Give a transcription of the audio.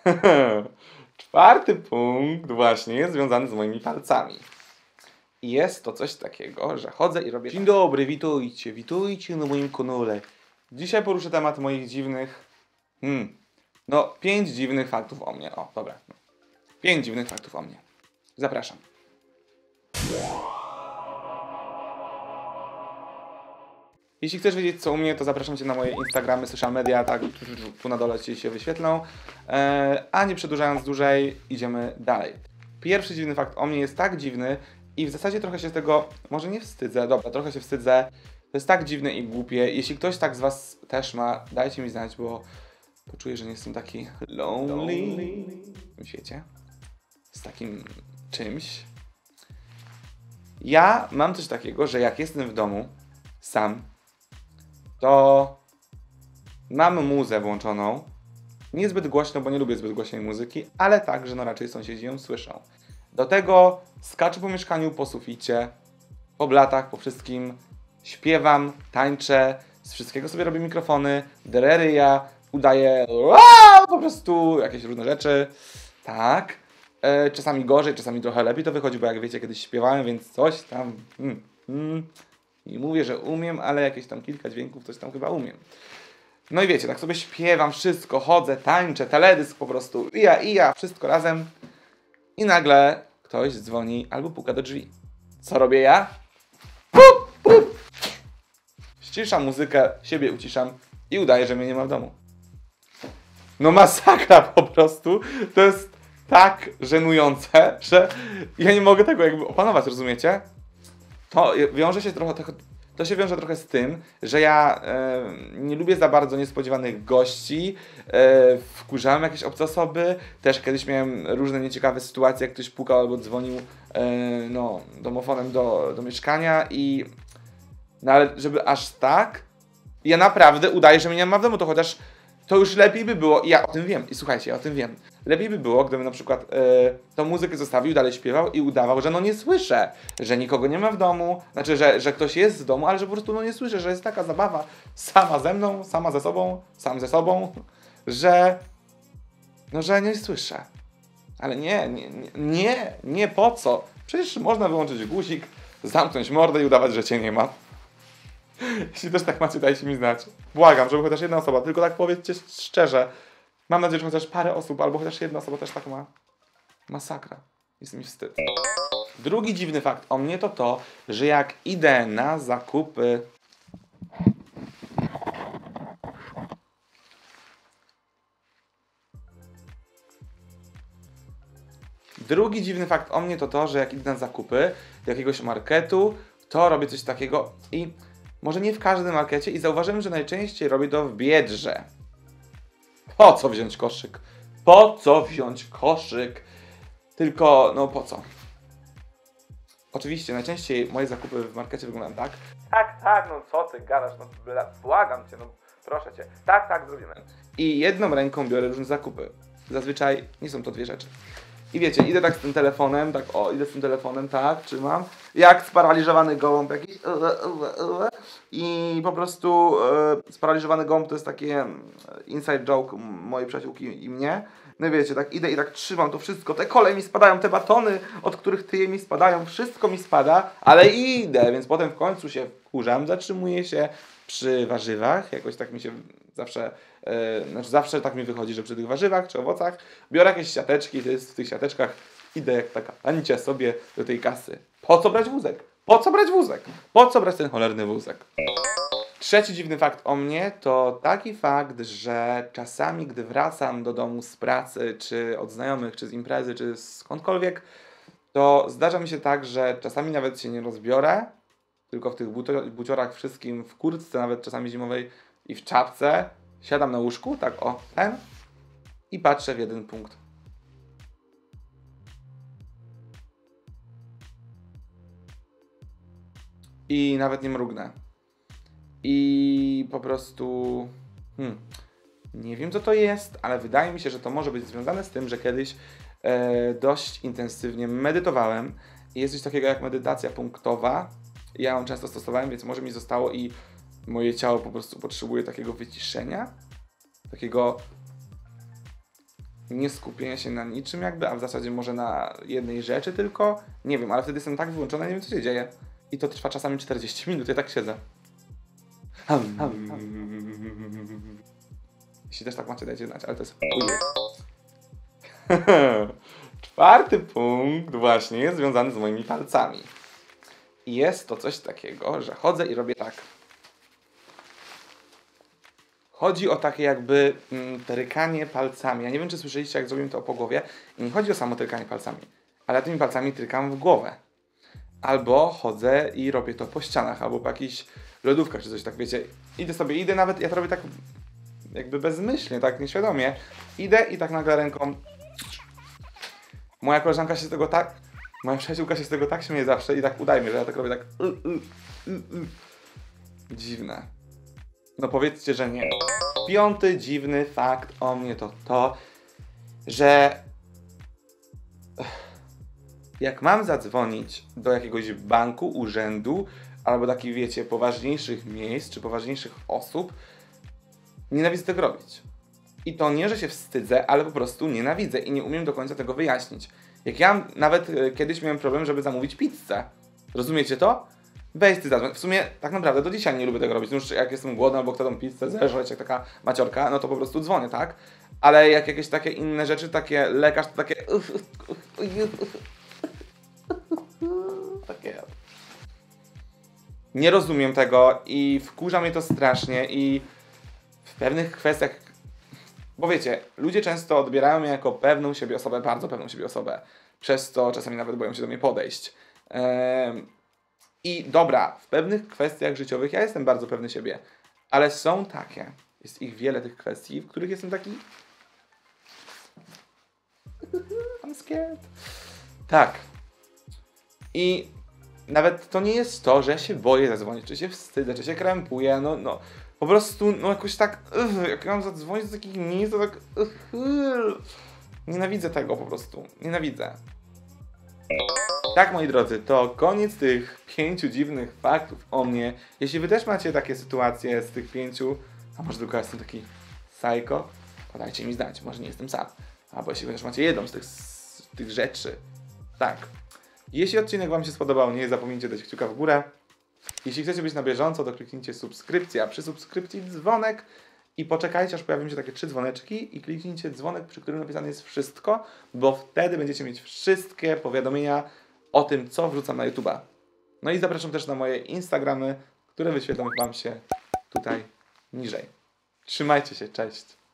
Czwarty punkt właśnie jest związany z moimi palcami. I jest to coś takiego, że chodzę i robię... Dzień dobry, witajcie na moim kanale. Dzisiaj poruszę temat moich dziwnych... 5 dziwnych faktów o mnie. O, dobra. 5 dziwnych faktów o mnie. Zapraszam. Jeśli chcesz wiedzieć co u mnie, to zapraszam Cię na moje Instagramy, social media, tak, tu na dole Ci się wyświetlą. A nie przedłużając dłużej, idziemy dalej. Pierwszy dziwny fakt o mnie jest tak dziwny i w zasadzie trochę się z tego, może nie wstydzę, dobra, trochę się wstydzę. To jest tak dziwne i głupie. Jeśli ktoś tak z Was też ma, dajcie mi znać, bo poczuję, że nie jestem taki lonely w tym świecie. Z takim czymś. Ja mam coś takiego, że jak jestem w domu sam, to mam muzę włączoną. Niezbyt głośno, bo nie lubię zbyt głośnej muzyki, ale tak, że no raczej sąsiedzi ją słyszą. Do tego skaczę po mieszkaniu, po suficie, po blatach, po wszystkim. Śpiewam, tańczę, z wszystkiego sobie robię mikrofony, derę ryja, udaję po prostu jakieś różne rzeczy. Tak. Czasami gorzej, czasami trochę lepiej to wychodzi, bo jak wiecie, kiedyś śpiewałem, więc coś tam... I mówię, że umiem, ale jakieś tam kilka dźwięków coś tam chyba umiem. No i wiecie, tak sobie śpiewam wszystko, chodzę, tańczę, teledysk po prostu, i ja, wszystko razem. I nagle ktoś dzwoni albo puka do drzwi. Co robię ja? Pup, pup. Ściszam muzykę, siebie uciszam i udaję, że mnie nie ma w domu. No masakra po prostu. To jest tak żenujące, że ja nie mogę tego jakby opanować, rozumiecie? To się wiąże trochę z tym, że ja nie lubię za bardzo niespodziewanych gości, wkurzałem jakieś obce osoby, też kiedyś miałem różne nieciekawe sytuacje, jak ktoś pukał albo dzwonił domofonem do mieszkania i no ale żeby aż tak, ja naprawdę udaję, że mnie nie ma w domu, to chociaż to już lepiej by było, i ja o tym wiem, i słuchajcie, ja o tym wiem. Lepiej by było, gdybym na przykład tą muzykę zostawił, dalej śpiewał i udawał, że no nie słyszę, że nikogo nie ma w domu, znaczy, że ktoś jest w domu, ale że po prostu no nie słyszę, że jest taka zabawa sama ze mną, sama ze sobą, sam ze sobą, że nie słyszę. Ale nie, po co? Przecież można wyłączyć guzik, zamknąć mordę i udawać, że cię nie ma. Jeśli też tak macie, dajcie mi znać. Błagam, żeby chociaż jedna osoba, tylko tak powiedzcie szczerze. Mam nadzieję, że chociaż parę osób, albo chociaż jedna osoba też tak ma. Masakra. Jest mi wstyd. Drugi dziwny fakt o mnie to to, że jak idę na zakupy... Drugi dziwny fakt o mnie to to, że jak idę na zakupy do jakiegoś marketu, to robię coś takiego i może nie w każdym markecie i zauważyłem, że najczęściej robię to w Biedrze. Po co wziąć koszyk? Po co wziąć koszyk? Tylko, no po co? Oczywiście, najczęściej moje zakupy w markecie wyglądają tak. Tak, no co ty gadasz, no błagam cię, no proszę cię. Tak, zrobimy. I jedną ręką biorę różne zakupy. Zazwyczaj nie są to dwie rzeczy. I wiecie, idę tak z tym telefonem, tak, trzymam, jak sparaliżowany gołąb jakiś. I po prostu sparaliżowany gołąb to jest takie inside joke mojej przyjaciółki i mnie. No wiecie, tak idę i tak trzymam to wszystko, te kole mi spadają, te batony, od których tyje mi spadają, wszystko mi spada, ale idę, więc potem w końcu się wkurzam, zatrzymuję się przy warzywach, jakoś tak mi się zawsze tak mi wychodzi, że przy tych warzywach czy owocach biorę jakieś siateczki, to jest w tych siateczkach, idę jak taka pancia sobie do tej kasy. Po co brać wózek? Po co brać wózek? Po co brać ten cholerny wózek? Trzeci dziwny fakt o mnie to taki fakt, że czasami gdy wracam do domu z pracy, czy od znajomych, czy z imprezy, czy skądkolwiek, to zdarza mi się tak, że czasami nawet się nie rozbiorę, tylko w tych buciorach wszystkim, w kurtce nawet czasami zimowej i w czapce, siadam na łóżku, tak i patrzę w jeden punkt. I nawet nie mrugnę. I po prostu... nie wiem co to jest, ale wydaje mi się, że to może być związane z tym, że kiedyś dość intensywnie medytowałem i jest coś takiego jak medytacja punktowa. Ja ją często stosowałem, więc może mi zostało i moje ciało po prostu potrzebuje takiego wyciszenia, takiego nie skupienia się na niczym jakby, a w zasadzie może na jednej rzeczy tylko. Nie wiem, ale wtedy jestem tak wyłączony, nie wiem co się dzieje. I to trwa czasami 40 minut, ja tak siedzę. Jeśli też tak macie, dajcie znać, ale to jest... Czwarty punkt właśnie jest związany z moimi palcami. I jest to coś takiego, że chodzę i robię tak. Chodzi o takie jakby tyrkanie palcami. Ja nie wiem, czy słyszeliście, jak zrobiłem to po głowie. I nie chodzi o samo tyrkanie palcami, ale ja tymi palcami tyrkam w głowę. Albo chodzę i robię to po ścianach, albo po jakichś lodówkach, czy coś tak, wiecie. Idę nawet, ja to robię tak jakby bezmyślnie, tak nieświadomie. Idę i tak nagle ręką... Moja koleżanka się z tego tak... Moja przyjaciółka się z tego tak śmieje zawsze i tak udajmy, że ja tak robię tak... Dziwne. No powiedzcie, że nie. Piąty dziwny fakt o mnie to to, że jak mam zadzwonić do jakiegoś banku, urzędu, albo takich, wiecie, poważniejszych miejsc, czy poważniejszych osób, nienawidzę tego robić. I to nie, że się wstydzę, ale po prostu nienawidzę i nie umiem do końca tego wyjaśnić. Jak ja nawet kiedyś miałem problem, żeby zamówić pizzę. Rozumiecie to? Weź ty zadzwoń. W sumie tak naprawdę do dzisiaj nie lubię tego robić. Już jak jestem głodny albo chcę tą pizzę zeżreć jak taka maciorka, no to po prostu dzwonię, tak? Ale jak jakieś takie inne rzeczy, takie lekarz, to takie... Takie... Nie rozumiem tego i wkurza mnie to strasznie i w pewnych kwestiach... Bo wiecie, ludzie często odbierają mnie jako pewną siebie osobę, bardzo pewną siebie osobę. Przez to czasami nawet boją się do mnie podejść. I dobra, w pewnych kwestiach życiowych ja jestem bardzo pewny siebie, ale są takie, jest ich wiele tych kwestii, w których jestem taki... I'm scared. Tak. I nawet to nie jest to, że ja się boję zadzwonić, czy się wstydzę, czy się krępuję, no. Po prostu, no jakoś tak, jak ja mam zadzwonić do takich miejsc, to tak... Nienawidzę tego po prostu, nienawidzę. Tak, moi drodzy, to koniec tych 5 dziwnych faktów o mnie. Jeśli wy też macie takie sytuacje z tych 5, a może tylko ja jestem taki psycho, to dajcie mi znać, może nie jestem sam. Albo jeśli wy też macie jedną z tych rzeczy. Tak. Jeśli odcinek wam się spodobał, nie zapomnijcie dać kciuka w górę. Jeśli chcecie być na bieżąco, to kliknijcie subskrypcję, a przy subskrypcji dzwonek i poczekajcie, aż pojawią się takie 3 dzwoneczki i kliknijcie dzwonek, przy którym napisane jest wszystko, bo wtedy będziecie mieć wszystkie powiadomienia o tym, co wrzucam na YouTube'a. No i zapraszam też na moje Instagramy, które wyświetlą wam się tutaj niżej. Trzymajcie się, cześć!